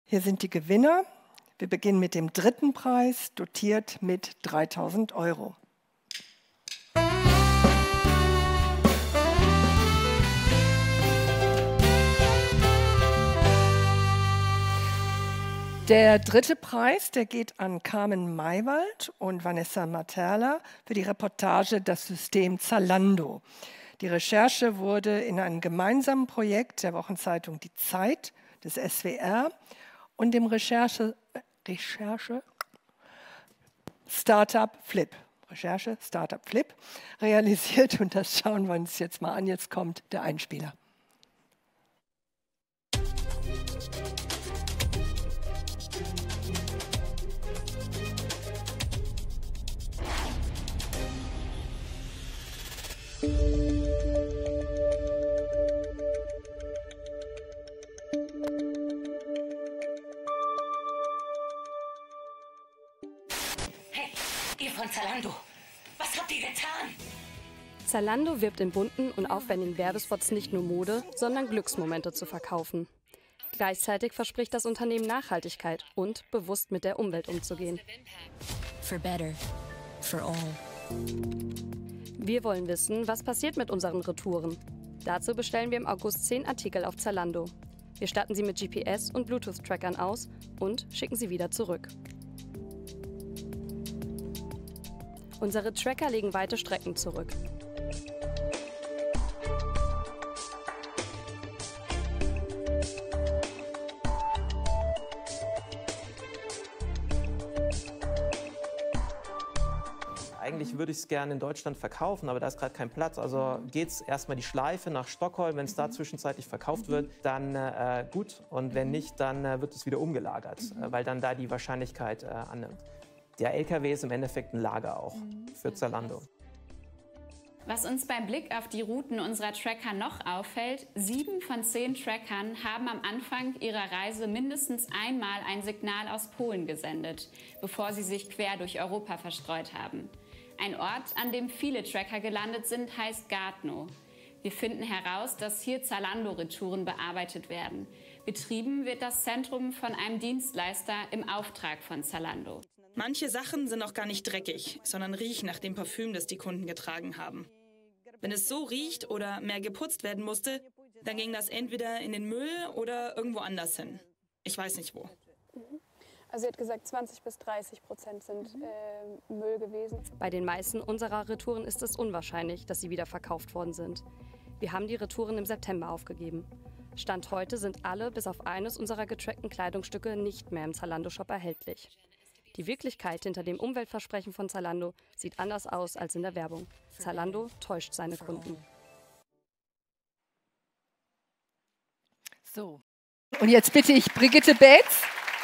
Hier sind die Gewinner. Wir beginnen mit dem dritten Preis, dotiert mit 3.000 €. Der dritte Preis, der geht an Carmen Maywald und Vanessa Materla für die Reportage Das System Zalando. Die Recherche wurde in einem gemeinsamen Projekt der Wochenzeitung Die Zeit, des SWR und dem Recherche Startup Flip realisiert. Und das schauen wir uns jetzt mal an. Jetzt kommt der Einspieler. Hey, ihr von Zalando, was habt ihr getan? Zalando wirbt in bunten und aufwendigen Werbespots nicht nur Mode, sondern Glücksmomente zu verkaufen. Gleichzeitig verspricht das Unternehmen Nachhaltigkeit und bewusst mit der Umwelt umzugehen. For better, for all. Wir wollen wissen, was passiert mit unseren Retouren. Dazu bestellen wir im August 10 Artikel auf Zalando. Wir statten sie mit GPS- und Bluetooth-Trackern aus und schicken sie wieder zurück. Unsere Tracker legen weite Strecken zurück. Eigentlich würde ich es gerne in Deutschland verkaufen, aber da ist gerade kein Platz. Also geht es erstmal die Schleife nach Stockholm. Wenn es da zwischenzeitlich verkauft wird, dann gut. Und wenn nicht, dann wird es wieder umgelagert, weil dann da die Wahrscheinlichkeit annimmt. Der LKW ist im Endeffekt ein Lager auch für Zalando. Was uns beim Blick auf die Routen unserer Tracker noch auffällt: 7 von 10 Trackern haben am Anfang ihrer Reise mindestens einmal ein Signal aus Polen gesendet, bevor sie sich quer durch Europa verstreut haben. Ein Ort, an dem viele Tracker gelandet sind, heißt Gardno. Wir finden heraus, dass hier Zalando-Retouren bearbeitet werden. Betrieben wird das Zentrum von einem Dienstleister im Auftrag von Zalando. Manche Sachen sind auch gar nicht dreckig, sondern riechen nach dem Parfüm, das die Kunden getragen haben. Wenn es so riecht oder mehr geputzt werden musste, dann ging das entweder in den Müll oder irgendwo anders hin. Ich weiß nicht wo. Also sie hat gesagt, 20–30% sind Müll gewesen. Bei den meisten unserer Retouren ist es unwahrscheinlich, dass sie wieder verkauft worden sind. Wir haben die Retouren im September aufgegeben. Stand heute sind alle bis auf eines unserer getrackten Kleidungsstücke nicht mehr im Zalando-Shop erhältlich. Die Wirklichkeit hinter dem Umweltversprechen von Zalando sieht anders aus als in der Werbung. Zalando täuscht seine Kunden. So, und jetzt bitte ich Brigitte Baetz.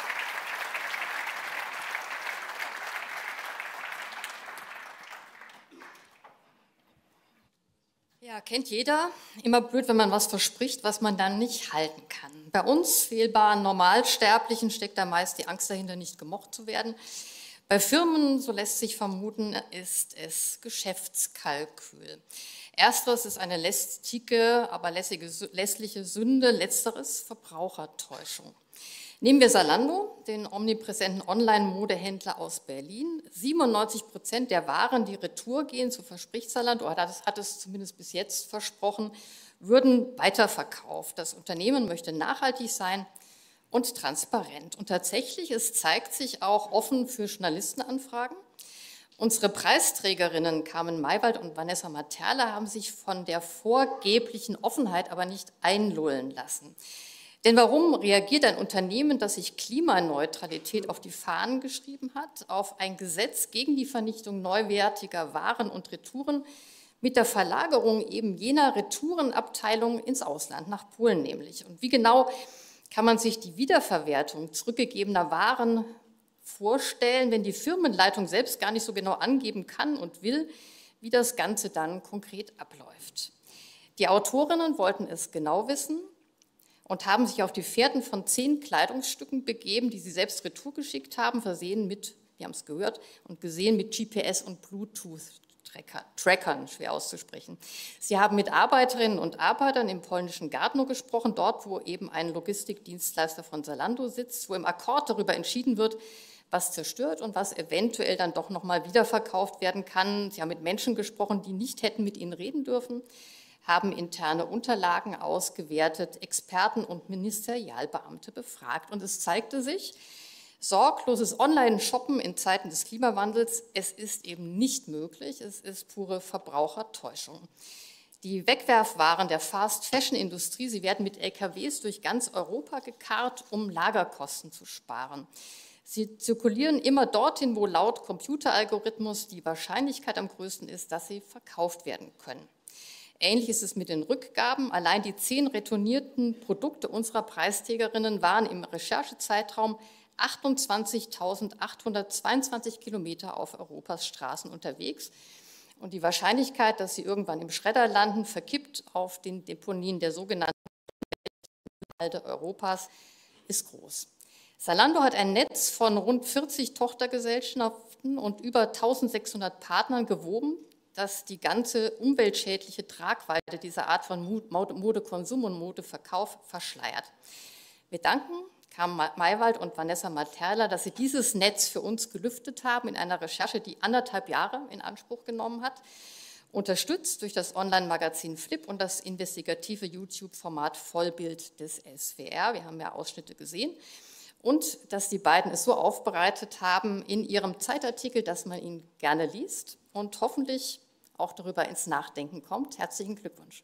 Ja, kennt jeder. Immer blöd, wenn man was verspricht, was man dann nicht halten kann. Bei uns fehlbaren Normalsterblichen steckt da meist die Angst dahinter, nicht gemocht zu werden. Bei Firmen, so lässt sich vermuten, ist es Geschäftskalkül. Ersteres ist eine lästige, aber lässliche Sünde, letzteres Verbrauchertäuschung. Nehmen wir Zalando, den omnipräsenten Online-Modehändler aus Berlin. 97% der Waren, die retour gehen, so verspricht Zalando, oder das hat es zumindest bis jetzt versprochen, würden weiterverkauft. Das Unternehmen möchte nachhaltig sein und transparent. Und tatsächlich, es zeigt sich auch offen für Journalistenanfragen. Unsere Preisträgerinnen Carmen Maywald und Vanessa Materla haben sich von der vorgeblichen Offenheit aber nicht einlullen lassen. Denn warum reagiert ein Unternehmen, das sich Klimaneutralität auf die Fahnen geschrieben hat, auf ein Gesetz gegen die Vernichtung neuwertiger Waren und Retouren mit der Verlagerung eben jener Retourenabteilung ins Ausland, nach Polen nämlich? Und wie genau kann man sich die Wiederverwertung zurückgegebener Waren vorstellen, wenn die Firmenleitung selbst gar nicht so genau angeben kann und will, wie das Ganze dann konkret abläuft? Die Autorinnen wollten es genau wissen und haben sich auf die Fährten von 10 Kleidungsstücken begeben, die sie selbst retour geschickt haben, versehen mit, wir haben es gehört und gesehen, mit GPS und Bluetooth Trackern, schwer auszusprechen. Sie haben mit Arbeiterinnen und Arbeitern im polnischen Gardno gesprochen, dort, wo eben ein Logistikdienstleister von Zalando sitzt, wo im Akkord darüber entschieden wird, was zerstört und was eventuell dann doch nochmal wiederverkauft werden kann. Sie haben mit Menschen gesprochen, die nicht hätten mit ihnen reden dürfen, haben interne Unterlagen ausgewertet, Experten und Ministerialbeamte befragt. Und es zeigte sich, sorgloses Online-Shoppen in Zeiten des Klimawandels, es ist eben nicht möglich, es ist pure Verbrauchertäuschung. Die Wegwerfwaren der Fast-Fashion-Industrie, sie werden mit LKWs durch ganz Europa gekarrt, um Lagerkosten zu sparen. Sie zirkulieren immer dorthin, wo laut Computeralgorithmus die Wahrscheinlichkeit am größten ist, dass sie verkauft werden können. Ähnlich ist es mit den Rückgaben. Allein die 10 retournierten Produkte unserer Preisträgerinnen waren im Recherchezeitraum 28.822 Kilometer auf Europas Straßen unterwegs. Und die Wahrscheinlichkeit, dass sie irgendwann im Schredder landen, verkippt auf den Deponien der sogenannten Wälder Europas, ist groß. Zalando hat ein Netz von rund 40 Tochtergesellschaften und über 1600 Partnern gewoben, das die ganze umweltschädliche Tragweite dieser Art von Modekonsum und Modeverkauf verschleiert. Wir danken Carmen Maywald und Vanessa Materla, dass sie dieses Netz für uns gelüftet haben in einer Recherche, die 1,5 Jahre in Anspruch genommen hat, unterstützt durch das Online-Magazin Flip und das investigative YouTube-Format Vollbild des SWR. Wir haben ja Ausschnitte gesehen. Und dass die beiden es so aufbereitet haben in ihrem Zeitartikel, dass man ihn gerne liest und hoffentlich auch darüber ins Nachdenken kommt. Herzlichen Glückwunsch.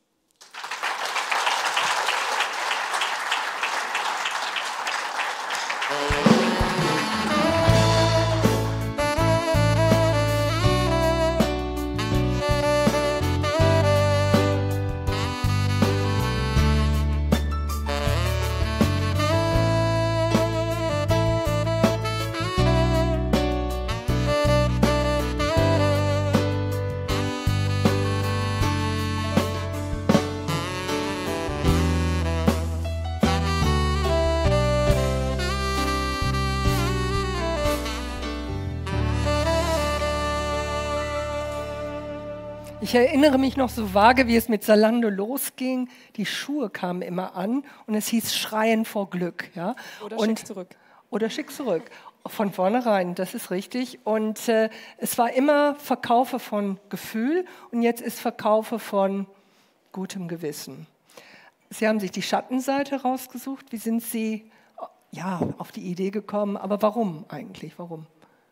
Ich erinnere mich noch so vage, wie es mit Zalando losging. Die Schuhe kamen immer an und es hieß Schreien vor Glück. Ja? Oder schick zurück. Oder schick zurück. Von vornherein, das ist richtig. Und es war immer Verkaufe von Gefühl und jetzt ist Verkaufe von gutem Gewissen. Sie haben sich die Schattenseite rausgesucht. Wie sind Sie auf die Idee gekommen? Aber warum eigentlich? Warum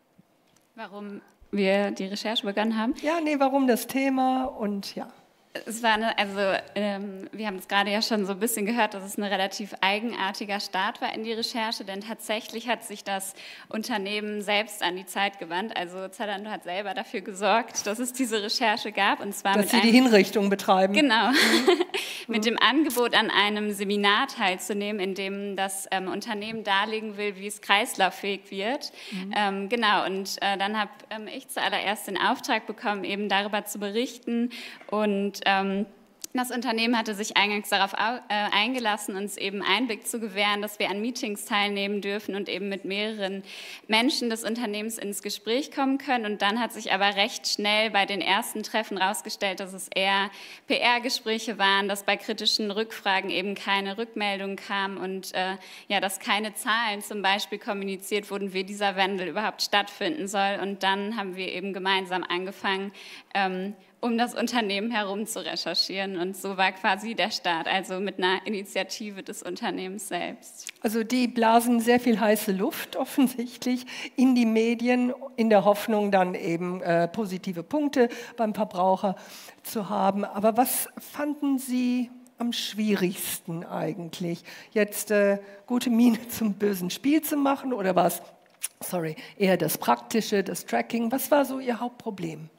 wir die Recherche begonnen haben? Warum das Thema und ja. Es war wir haben es gerade ja schon so ein bisschen gehört, dass es ein relativ eigenartiger Start war in die Recherche, denn tatsächlich hat sich das Unternehmen selbst an die Zeit gewandt. Also Zalando hat selber dafür gesorgt, dass es diese Recherche gab. Und zwar dass sie die Hinrichtung betreiben. Genau, mit dem Angebot an einem Seminar teilzunehmen, in dem das Unternehmen darlegen will, wie es kreislauffähig wird. Genau, und dann habe ich zuallererst den Auftrag bekommen, eben darüber zu berichten und das Unternehmen hatte sich eingangs darauf eingelassen, uns eben Einblick zu gewähren, dass wir an Meetings teilnehmen dürfen und eben mit mehreren Menschen des Unternehmens ins Gespräch kommen können. Und dann hat sich aber recht schnell bei den ersten Treffen herausgestellt, dass es eher PR-Gespräche waren, dass bei kritischen Rückfragen eben keine Rückmeldung kam und dass keine Zahlen zum Beispiel kommuniziert wurden, wie dieser Wandel überhaupt stattfinden soll. Und dann haben wir eben gemeinsam angefangen, um das Unternehmen herum zu recherchieren. Und so war quasi der Start, also mit einer Initiative des Unternehmens selbst. Also die blasen sehr viel heiße Luft offensichtlich in die Medien, in der Hoffnung dann eben positive Punkte beim Verbraucher zu haben. Aber was fanden Sie am schwierigsten eigentlich? Jetzt gute Miene zum bösen Spiel zu machen oder war es, eher das Praktische, das Tracking? Was war so Ihr Hauptproblem?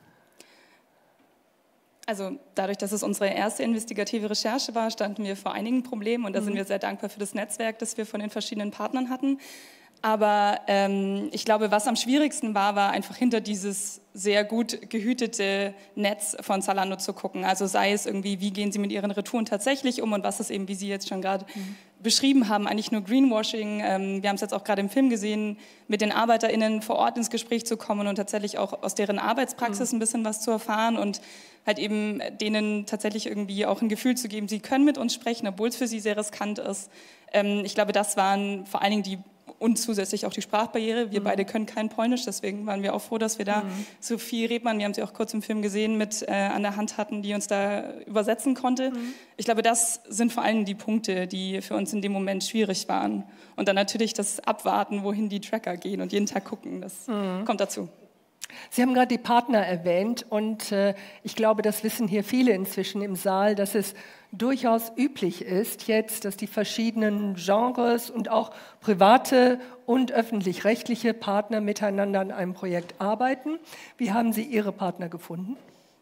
Also dadurch, dass es unsere erste investigative Recherche war, standen wir vor einigen Problemen und da sind wir sehr dankbar für das Netzwerk, das wir von den verschiedenen Partnern hatten. Aber ich glaube, was am schwierigsten war einfach hinter dieses sehr gut gehütete Netz von Zalando zu gucken. Also sei es irgendwie, wie gehen sie mit ihren Retouren tatsächlich um und was ist eben, wie Sie jetzt schon gerade beschrieben haben, eigentlich nur Greenwashing. Wir haben es jetzt auch gerade im Film gesehen, mit den ArbeiterInnen vor Ort ins Gespräch zu kommen und tatsächlich auch aus deren Arbeitspraxis ein bisschen was zu erfahren und halt eben denen tatsächlich irgendwie auch ein Gefühl zu geben, sie können mit uns sprechen, obwohl es für sie sehr riskant ist. Ich glaube, das waren vor allen Dingen und zusätzlich auch die Sprachbarriere. Wir beide können kein Polnisch, deswegen waren wir auch froh, dass wir da Sophie Rebmann, wir haben sie auch kurz im Film gesehen, mit an der Hand hatten, die uns da übersetzen konnte. Ich glaube, das sind vor allem die Punkte, die für uns in dem Moment schwierig waren. Und dann natürlich das Abwarten, wohin die Tracker gehen und jeden Tag gucken, das kommt dazu. Sie haben gerade die Partner erwähnt und ich glaube, das wissen hier viele inzwischen im Saal, dass es durchaus üblich ist jetzt, dass die verschiedenen Genres und auch private und öffentlich-rechtliche Partner miteinander an einem Projekt arbeiten. Wie haben Sie Ihre Partner gefunden?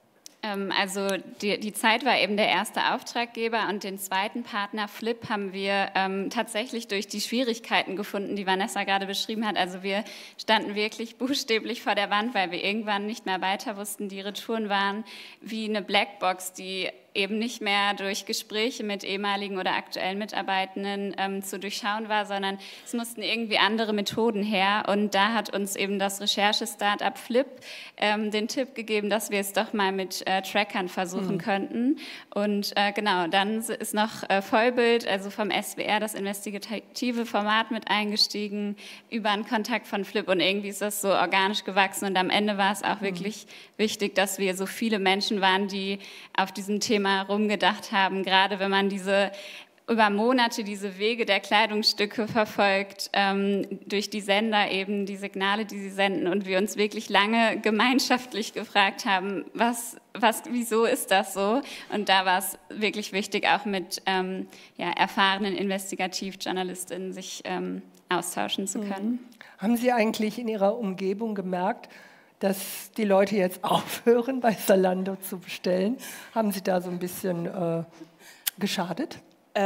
Also die Zeit war eben der erste Auftraggeber und den zweiten Partner Flip haben wir tatsächlich durch die Schwierigkeiten gefunden, die Vanessa gerade beschrieben hat. Also wir standen wirklich buchstäblich vor der Wand, weil wir irgendwann nicht mehr weiter wussten. Die Retouren waren wie eine Blackbox, die eben nicht mehr durch Gespräche mit ehemaligen oder aktuellen Mitarbeitenden zu durchschauen war, sondern es mussten irgendwie andere Methoden her. Und da hat uns eben das Recherche-Startup Flip den Tipp gegeben, dass wir es doch mal mit Trackern versuchen könnten. Und genau, dann ist noch Vollbild, also vom SWR, das investigative Format mit eingestiegen, über einen Kontakt von Flip. Und irgendwie ist das so organisch gewachsen. Und am Ende war es auch wirklich wichtig, dass wir so viele Menschen waren, die auf diesem Thema rumgedacht haben, gerade wenn man über Monate diese Wege der Kleidungsstücke verfolgt, durch die Sender eben die Signale, die sie senden und wir uns wirklich lange gemeinschaftlich gefragt haben, wieso ist das so? Und da war es wirklich wichtig, auch mit erfahrenen Investigativjournalistinnen sich austauschen zu können. Haben Sie eigentlich in Ihrer Umgebung gemerkt, dass die Leute jetzt aufhören, bei Zalando zu bestellen? Haben Sie da so ein bisschen geschadet?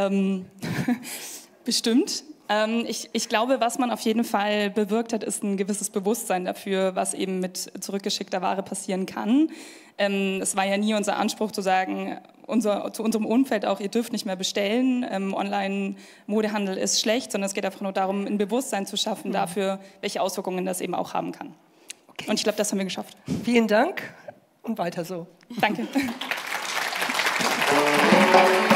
Bestimmt. Ich glaube, was man auf jeden Fall bewirkt hat, ist ein gewisses Bewusstsein dafür, was eben mit zurückgeschickter Ware passieren kann. Es war ja nie unser Anspruch zu sagen, zu unserem Umfeld auch, ihr dürft nicht mehr bestellen, Online-Modehandel ist schlecht, sondern es geht einfach nur darum, ein Bewusstsein zu schaffen dafür, welche Auswirkungen das eben auch haben kann. Okay. Und ich glaube, das haben wir geschafft. Vielen Dank und weiter so. Danke.